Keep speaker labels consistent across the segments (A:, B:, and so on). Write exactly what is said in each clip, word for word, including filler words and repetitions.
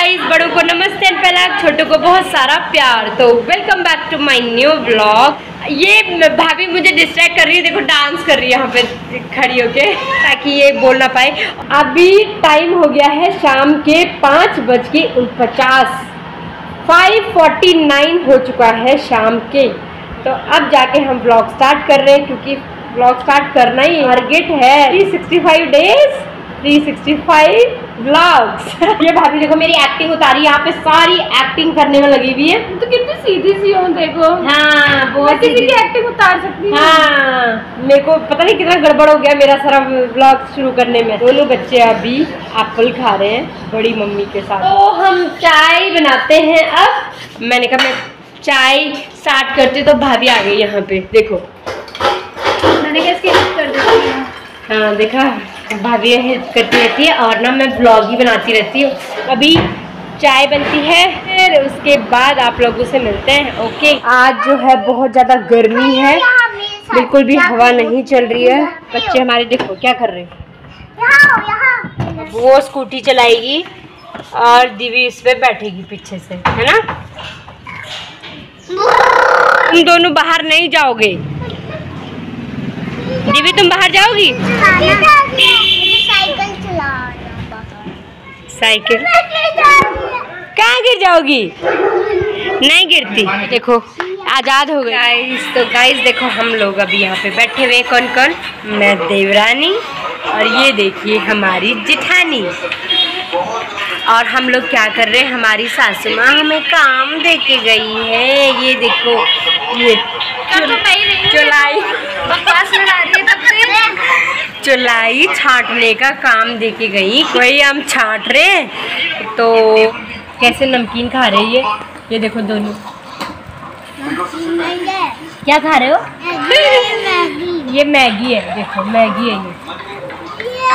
A: Guys, बड़ों को नमस्ते एंड पहला छोटों को बहुत सारा प्यार। तो welcome back to my new vlog. ये भाभी मुझे डिस्ट्रैक्ट कर रही है, देखो डांस कर रही है यहाँ पे खड़ी होके ताकि ये बोल ना पाए। अभी टाइम हो गया है शाम के पाँच बज के उनपचास, फाइव फोर्टी नाइन हो चुका है शाम के। तो अब जाके हम व्लॉग स्टार्ट कर रहे हैं क्योंकि व्लॉग स्टार्ट करना ही टारगेट है। Three sixty five days three sixty five vlogs. ये भाभी देखो मेरी एक्टिंग उतारी, यहाँ पे सारी एक्टिंग करने में लगी हुई है।
B: तो कितनी सीधी सी हो देखो।
A: हाँ, बहुत
B: किसी की एक्टिंग उतार सकती है।
A: हाँ, मेरे को पता नहीं कितना गड़बड़ हो गया मेरा सारा व्लॉग शुरू करने में। दोनों बच्चे अभी एप्पल खा रहे हैं बड़ी मम्मी के साथ। तो हम चाय बनाते हैं। अब मैंने कहा मैं चाय स्टार्ट करती तो भाभी आ गई यहाँ पे, देखो
B: मैंने कैसे हेल्प कर दी।
A: हाँ देखा, भाभी हेल्प करती रहती है और ना मैं ब्लॉग ही बनाती रहती हूँ। अभी चाय बनती है, फिर उसके बाद आप लोगों से मिलते हैं। ओके, आज जो है बहुत ज़्यादा गर्मी है, बिल्कुल भी हवा नहीं चल रही है। बच्चे हमारे देखो क्या कर रहे हैं। वो स्कूटी चलाएगी और दिव्य इस पे बैठेगी पीछे से, है ना। तुम दोनों बाहर नहीं जाओगे। दिव्य तुम बाहर जाओगी?
B: साइकिल चला
A: साइकिल कहाँ गिर जाओगी? नहीं गिरती। देखो आजाद हो गई गाइस। तो गाइस देखो हम लोग अभी यहाँ पे बैठे हुए, कौन कौन? मैं देवरानी और ये देखिए हमारी जेठानी। और हम लोग क्या कर रहे हैं, हमारी सासू माँ हमें काम दे के गई है। ये देखो ये चुलाई चुलाई छांटने का काम दे के गई। कोई हम छांट रहे तो कैसे नमकीन खा रही है। ये देखो दोनों क्या खा रहे हो? ये मैगी है, देखो मैगी है, ये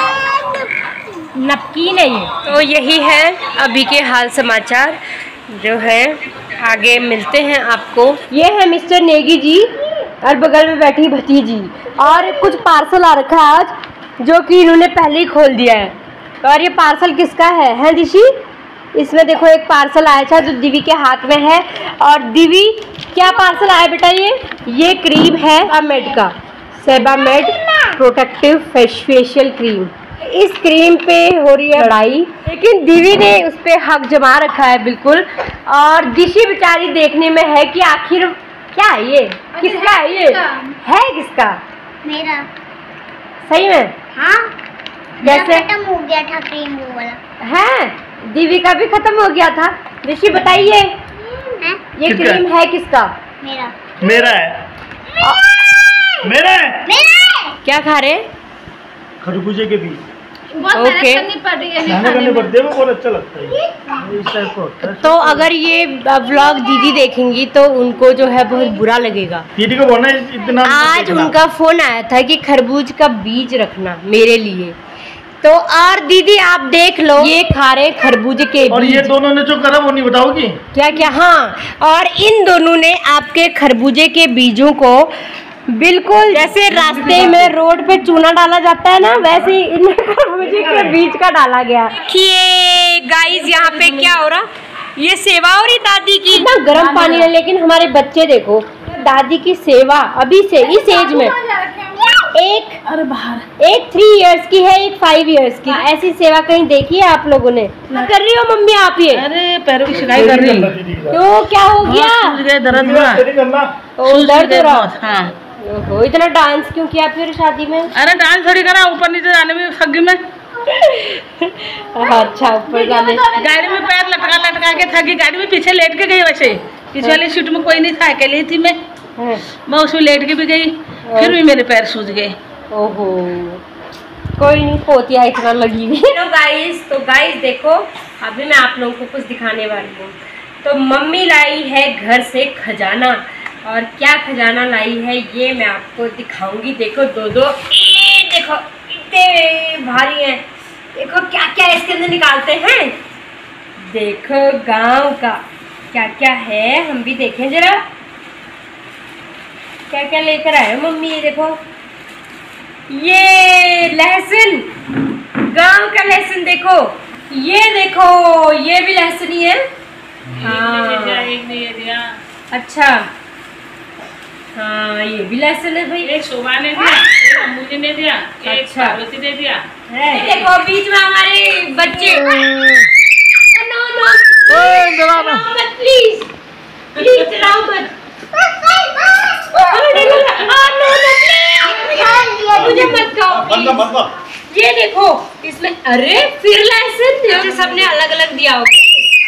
A: नमकीन है ये। तो यही है अभी के हाल समाचार जो है, आगे मिलते हैं आपको। ये है मिस्टर नेगी जी और बगल में बैठी भतीजी, और कुछ पार्सल आ रखा है आज जो कि इन्होंने पहले ही खोल दिया है। और ये पार्सल किसका है है दिशी? इसमें देखो एक पार्सल आया था जो दिवी के हाथ में है। और दिवी क्या पार्सल आया बेटा? ये ये क्रीम है सेबामेड का, सेबामेड प्रोटेक्टिव फेशियल क्रीम। इस क्रीम पे हो रही है लड़ाई, लेकिन दिवी ने उस पर हक जमा रखा है बिल्कुल। और दिशी बेचारी देखने में है कि आखिर क्या है ये, किसका है ये, है किसका?
B: मेरा।
A: सही में?
B: हाँ,
A: जैसे
B: खत्म हो गया था क्रीम वो वाला।
A: है, दिवी का भी खत्म हो गया था। ऋषि बताइए ये क्रीम है किसका?
B: मेरा।
C: मेरा है। मेरा है।
B: मेरा।
A: क्या खा रहे?
C: खरबूजे के बीज।
B: बहुत
A: ओके।
B: मेहनत करनी पड़ रही है
C: खाने करने पड़ते हैं, वो बहुत अच्छा लगता है। इस टाइप का होता है।
A: तो अगर ये व्लॉग दीदी देखेंगी तो उनको जो है बहुत बुरा लगेगा।
C: दीदी को बोलना इतना।
A: आज उनका फोन आया था कि खरबूज का बीज रखना मेरे लिए। तो और दीदी आप देख लो, ये खा रहे खरबूजे के बीज।
C: और ये दोनों ने जो करा वो नहीं बताओगी
A: क्या क्या? हाँ, और इन दोनों ने आपके खरबूजे के बीजों को बिल्कुल जैसे रास्ते में रोड पे चूना डाला जाता है ना, वैसे ही इन खरबूजे के बीज का डाला गया। देखिए गाइस यहाँ पे क्या हो रहा, ये सेवा हो रही दादी की। इतना गर्म पानी है, लेकिन हमारे बच्चे देखो दादी की सेवा अभी से इस एज में। एक
B: अरे बाहर
A: एक थ्री इयर्स की है, एक फाइव इयर्स की। ऐसी सेवा कहीं देखी है आप लोगों ने? कर रही हो मम्मी आप ये?
D: अरे पैरों की शिकायत कर रही।
A: तो क्या हो गया?
D: दर्द हुआ,
A: दर्द हो रहा।
D: हाँ।
A: ओहो, इतना डांस क्यों किया फिर शादी में?
D: अरे डांस थोड़ी करा, ऊपर नीचे जाने में थक में।
A: अच्छा, ऊपर जाने।
D: गाड़ी में पैर लटका लटका के थकी, गाड़ी में पीछे लेट के गई। वैसे पीछे वाली सीट में कोई नहीं था, अकेली थी मैं मैं उसमें लेट के भी गई, फिर भी मेरे पैर सूज गए।
A: ओहो, कोई नहीं, पोतिया इतना लगी हुई। तो गाइस तो गाइस देखो अभी मैं आप लोगों को कुछ दिखाने वाली हूँ। तो मम्मी लाई है घर से खजाना, और क्या खजाना लाई है ये मैं आपको दिखाऊंगी। देखो दो दो ए, देखो इतने भारी हैं। देखो क्या क्या इसके अंदर निकालते हैं। देखो गांव का क्या क्या है, हम भी देखें जरा क्या क्या लेकर आए मम्मी। ये देखो ये लहसुन, गांव का लहसुन देखो, ये देखो ये भी लहसुन ही है। हाँ
D: एक ने ये दिया।
A: अच्छा हाँ ये भी लहसुन है भाई।
D: एक शोभा ने दिया, एक अम्मू जी ने दिया, एक
A: अच्छा।
D: पार्वती ने दिया।
A: ये देखो बीच में हमारे बच्चे। नो नो मत प्लीज प्लीज चलाओ मत। मुझे मत खाओ। ये देखो इसमें अरे फिर लहसुन जैसे सबने अलग अलग दिया होगा।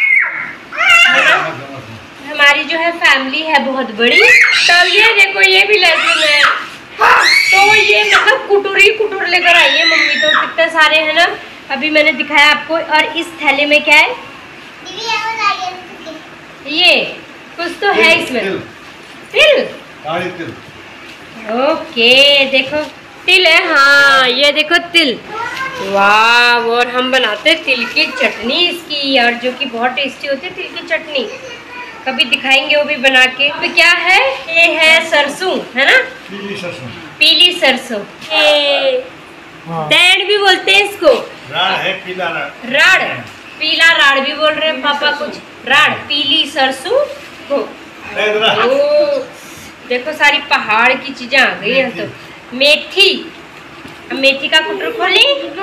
A: हमारी जो है फैमिली है बहुत बड़ी, तो ये देखो ये भी लहसुन है। तो ये मतलब कुटुरी कुटुर लेकर आई है मम्मी, तो कितने सारे हैं ना। अभी मैंने दिखाया आपको। और इस थैले में क्या है? ये कुछ तो है इसमें। तिल तिल ओके देखो तिल है। हाँ ये देखो तिल। वाह और हम बनाते हैं तिल की चटनी इसकी, और जो कि बहुत टेस्टी होती है तिल की चटनी। कभी दिखाएंगे वो भी बना के। अभी क्या है? ये है सरसों है ना,
C: पीली सरसों।
A: पीली सरसों। ये दैड भी बोलते हैं इसको।
C: राड़ है, पीला राड़।
A: राड़ पीला राड़ भी बोल रहे हैं पापा कुछ। राड़ पीली सरसों को। ओ देखो सारी पहाड़ की चीजें आ गई हैं। तो मेथी, मेथी का कुटर खोली।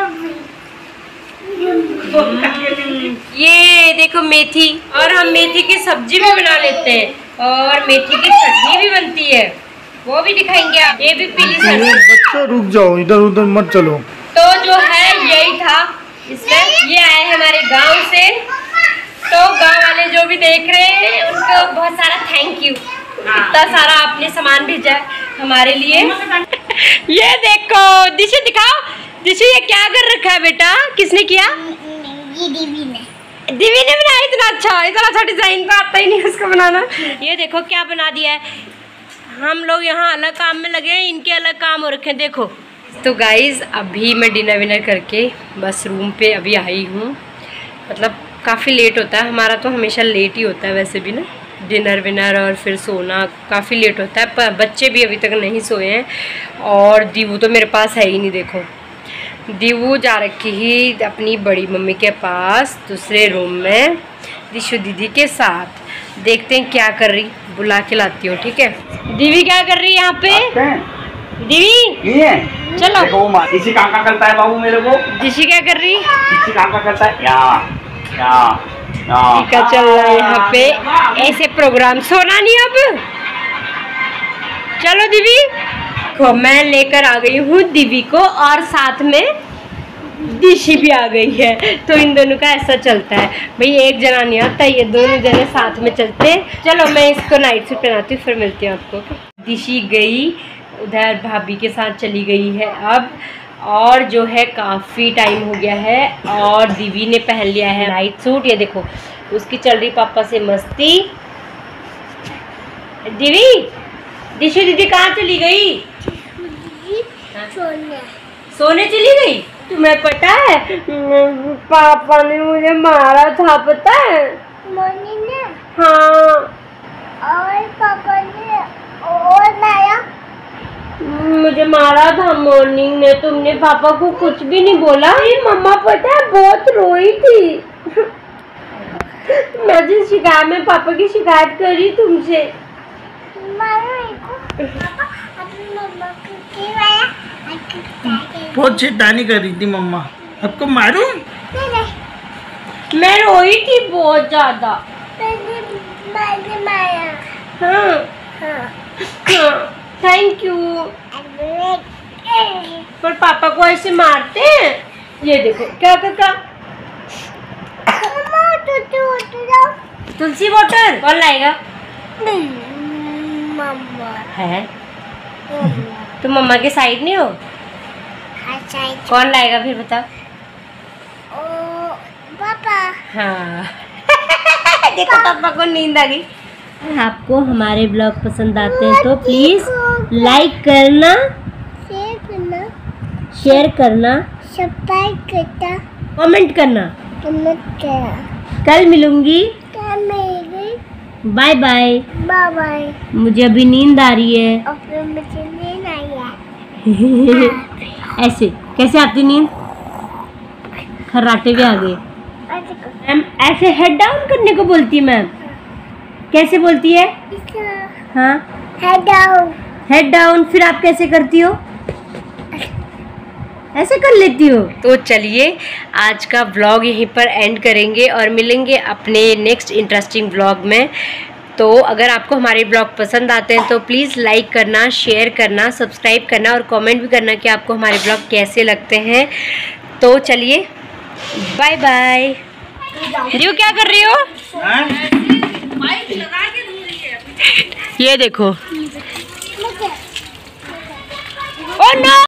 A: ये देखो मेथी, और हम मेथी की सब्जी भी बना लेते हैं, और मेथी की चटनी भी बनती है, वो भी दिखाएंगे आप। ये भी पीली सरसों।
C: बच्चों रुक जाओ, इधर उधर मत चलो।
A: तो जो है यही था इसमें। ये आए हमारे गांव से, तो गांव वाले जो भी देख रहे हैं उनको बहुत सारा थैंक यू। इतना सारा आपने सामान भेजा है हमारे लिए। ये देखो दिशु दिखाओ। दिशु ये क्या कर रखा है बेटा? किसने किया?
B: ये दीदी ने।
A: दीदी ने बनाया। इतना अच्छा इतना अच्छा डिजाइन तो आता ही नहीं उसको बनाना। ये देखो क्या बना दिया है। हम लोग यहाँ अलग काम में लगे हैं, इनके अलग काम हो रखे हैं। देखो तो गाइज अभी मैं डिनर विनर करके बस रूम पे अभी आई हूँ। मतलब काफ़ी लेट होता है हमारा, तो हमेशा लेट ही होता है वैसे भी ना, डिनर विनर और फिर सोना काफ़ी लेट होता है। पर बच्चे भी अभी तक नहीं सोए हैं, और दीवू तो मेरे पास है ही नहीं। देखो दीवू जा रखी ही अपनी बड़ी मम्मी के पास दूसरे रूम में दिशु दीदी के साथ। देखते हैं क्या कर रही, बुला के लाती हूँ। ठीक है दीवी क्या कर रही है यहाँ पे? दीवी चलो।
E: देखो इसी काम का करता है बाबू मेरे को।
A: दिशी क्या कर रही?
E: इसी काम का करता है। या या
A: क्या चल रहा है यहाँ पे ऐसे प्रोग्राम। सोना नहीं अब। चलो दीवी को मैं लेकर आ गई हूँ दीवी को, और साथ में दिशी भी आ गई है। तो इन दोनों का ऐसा चलता है भाई, एक जना नहीं आता, ये दोनों जने साथ में चलते हैं। चलो मैं इसको नाइट सूट पहनाती हूँ, फिर मिलती हूँ आपको। दिशी गई उधर भाभी के साथ चली गई है अब, और जो है काफ़ी टाइम हो गया है, और दीवी ने पहन लिया है नाइट सूट। ये देखो उसकी चल रही पापा से मस्ती। दीवी दिशु दीदी कहाँ चली गई?
B: सोने।
A: सोने चली गई। तुम्हें पता है पापा ने मुझे मारा था, पता है?
B: मम्मी ने।
A: हाँ
B: और पापा ने और लाया।
A: मुझे मारा था मॉर्निंग में। तुमने पापा को कुछ भी नहीं बोला? मम्मा पता है बहुत रोई थी। मैं जिस शिकायत में पापा की शिकायत करी तुमसे।
C: बहुत शैतानी कर रही थी मम्मा, आपको मारूं?
A: मैं रोई थी बहुत ज्यादा। हाँ हाँ थैंक यू। पर पापा को ऐसे मारते हैं? ये देखो क्या क्या क्या। तुलसी वाटर कौन लाएगा?
B: मम्मा
A: है तुम मम्मा के साइड नहीं हो? कौन लाएगा फिर बताओ?
B: ओ पापा।
A: हाँ देखो पापा को नींद आ गई। आपको हमारे ब्लॉग पसंद आते हैं तो प्लीज लाइक करना,
B: शेयर करना,
A: शेयर करना,
B: सब्सक्राइब करना,
A: कमेंट करना।
B: कमेंट करना।
A: कल मिलूंगी।
B: कल मिलेंगे।
A: Bye bye.
B: Bye bye.
A: मुझे अभी नींद आ रही है।
B: और फिर मुझे नींद आई है।
A: ऐसे कैसे आती नींद? खर्राटे भी आ गए। मैम ऐसे हेड डाउन करने को बोलती है मैम। कैसे बोलती है? हाँ
B: हेड डाउन।
A: Head down. फिर आप कैसे करती हो? ऐसे कर लेती हो। तो चलिए आज का व्लॉग यहीं पर एंड करेंगे और मिलेंगे अपने नेक्स्ट इंटरेस्टिंग व्लॉग में। तो अगर आपको हमारे ब्लॉग पसंद आते हैं तो प्लीज़ लाइक करना, शेयर करना, सब्सक्राइब करना और कमेंट भी करना कि आपको हमारे ब्लॉग कैसे लगते हैं। तो चलिए बाय बाय। रियो क्या कर रही हो? ये देखो। Oh no.